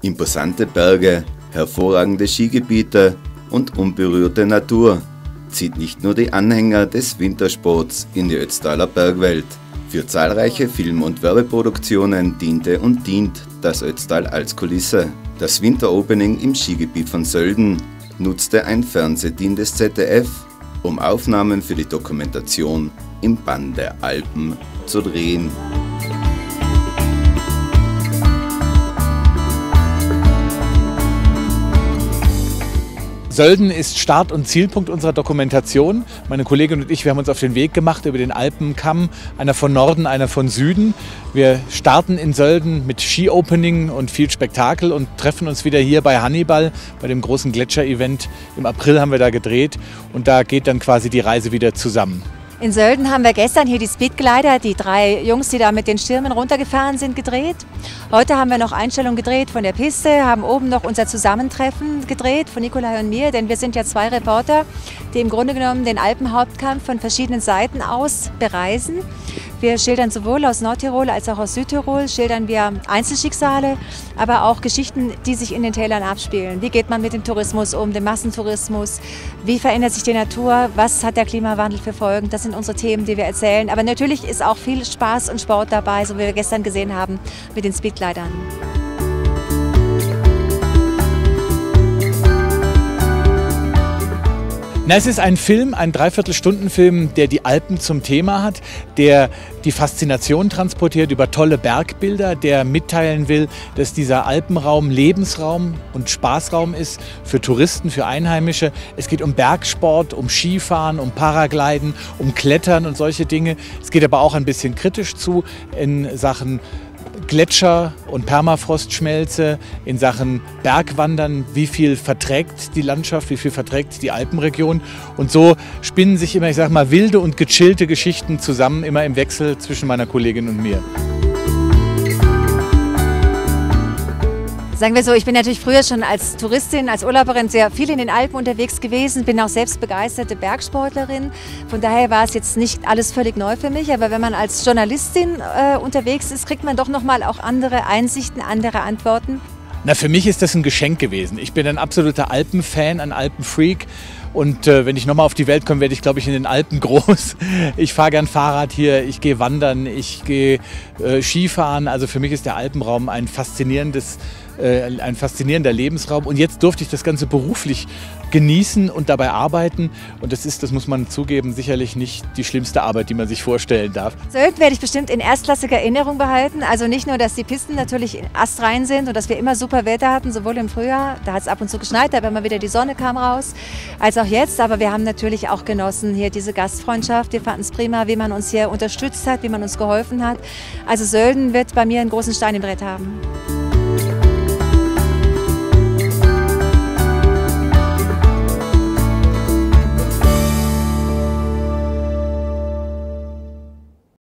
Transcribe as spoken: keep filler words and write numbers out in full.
Imposante Berge, hervorragende Skigebiete und unberührte Natur zieht nicht nur die Anhänger des Wintersports in die Ötztaler Bergwelt. Für zahlreiche Film- und Werbeproduktionen diente und dient das Ötztal als Kulisse. Das Winteropening im Skigebiet von Sölden nutzte ein Fernsehteam des Z D F, um Aufnahmen für die Dokumentation im Bann der Alpen zu drehen. Sölden ist Start- und Zielpunkt unserer Dokumentation. Meine Kollegin und ich, wir haben uns auf den Weg gemacht über den Alpenkamm, einer von Norden, einer von Süden. Wir starten in Sölden mit Ski-Opening und viel Spektakel und treffen uns wieder hier bei Hannibal, bei dem großen Gletscher-Event. Im April haben wir da gedreht und da geht dann quasi die Reise wieder zusammen. In Sölden haben wir gestern hier die Speedglider, die drei Jungs, die da mit den Stürmen runtergefahren sind, gedreht. Heute haben wir noch Einstellungen gedreht von der Piste, haben oben noch unser Zusammentreffen gedreht von Nikolai und mir, denn wir sind ja zwei Reporter, die im Grunde genommen den Alpenhauptkamm von verschiedenen Seiten aus bereisen. Wir schildern sowohl aus Nordtirol als auch aus Südtirol, schildern wir Einzelschicksale, aber auch Geschichten, die sich in den Tälern abspielen. Wie geht man mit dem Tourismus um, dem Massentourismus? Wie verändert sich die Natur? Was hat der Klimawandel für Folgen? Das sind unsere Themen, die wir erzählen. Aber natürlich ist auch viel Spaß und Sport dabei, so wie wir gestern gesehen haben mit den Speedglidern. Na, es ist ein Film, ein Dreiviertelstunden-Film, der die Alpen zum Thema hat, der die Faszination transportiert über tolle Bergbilder, der mitteilen will, dass dieser Alpenraum Lebensraum und Spaßraum ist für Touristen, für Einheimische. Es geht um Bergsport, um Skifahren, um Paragliden, um Klettern und solche Dinge. Es geht aber auch ein bisschen kritisch zu in Sachen Gletscher und Permafrostschmelze, in Sachen Bergwandern, wie viel verträgt die Landschaft, wie viel verträgt die Alpenregion. Und so spinnen sich immer, ich sag mal, wilde und gechillte Geschichten zusammen, immer im Wechsel zwischen meiner Kollegin und mir. Sagen wir so, ich bin natürlich früher schon als Touristin, als Urlauberin sehr viel in den Alpen unterwegs gewesen, bin auch selbst begeisterte Bergsportlerin. Von daher war es jetzt nicht alles völlig neu für mich, aber wenn man als Journalistin äh, unterwegs ist, kriegt man doch nochmal auch andere Einsichten, andere Antworten. Na, für mich ist das ein Geschenk gewesen. Ich bin ein absoluter Alpenfan, ein Alpenfreak. Und äh, wenn ich nochmal auf die Welt komme, werde ich, glaube ich, in den Alpen groß. Ich fahre gern Fahrrad hier, ich gehe wandern, ich gehe äh, Skifahren. Also für mich ist der Alpenraum ein faszinierendes, äh, ein faszinierender Lebensraum. Und jetzt durfte ich das Ganze beruflich genießen und dabei arbeiten. Und das ist, das muss man zugeben, sicherlich nicht die schlimmste Arbeit, die man sich vorstellen darf. Sölden werde ich bestimmt in erstklassiger Erinnerung behalten. Also nicht nur, dass die Pisten natürlich astrein sind und dass wir immer super Wetter hatten, sowohl im Frühjahr, da hat es ab und zu geschneit, aber immer wieder die Sonne kam raus, als auch jetzt. Aber wir haben natürlich auch genossen hier diese Gastfreundschaft. Wir fanden es prima, wie man uns hier unterstützt hat, wie man uns geholfen hat. Also Sölden wird bei mir einen großen Stein im Brett haben.